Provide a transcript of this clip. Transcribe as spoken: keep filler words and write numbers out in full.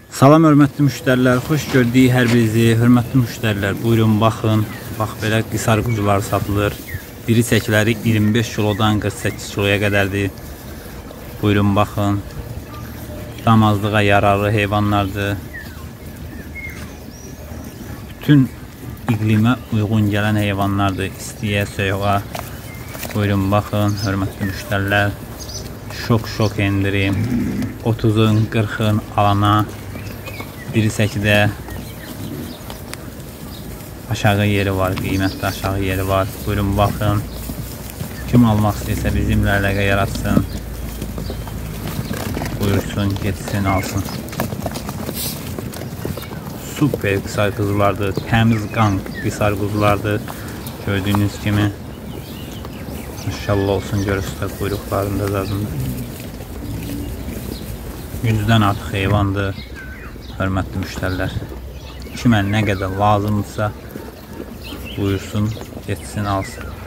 Salam hörmətli müştərilər, xoş gördük hər birinizi. Hörmətli müştərilər, buyurun baxın. Bax belə qisar quzular satılır. Diri çəkiləri iyirmi beş kilodan qırx səkkiz kiloya qədərdir. Buyurun baxın. Damazlığa yararlı heyvanlardır. Bütün iqlimə uyğun gələn heyvanlardır. İstiyə, soyuğa. Buyurun baxın, hörmətli müştərilər. Şok-şok endirim. otuzun, qırxın alana. Diri çəkidə aşağı yeri var, qiymətli aşağı yeri var. Buyurun baxın. Kim almaq istəyirsə bizimlə əlaqə yaratsın. Buyursun, getsin, alsın. Super qısar quzulardır. Təmiz qan qısar quzulardır. Gördüyünüz kimi. Maşallah olsun, görürsünüz buyruqlarında zadında. yüzdən artıq heyvandır. Hörmətli müştərilər. Kimə nə qədər lazımdırsa buyursun, getsin, alsın.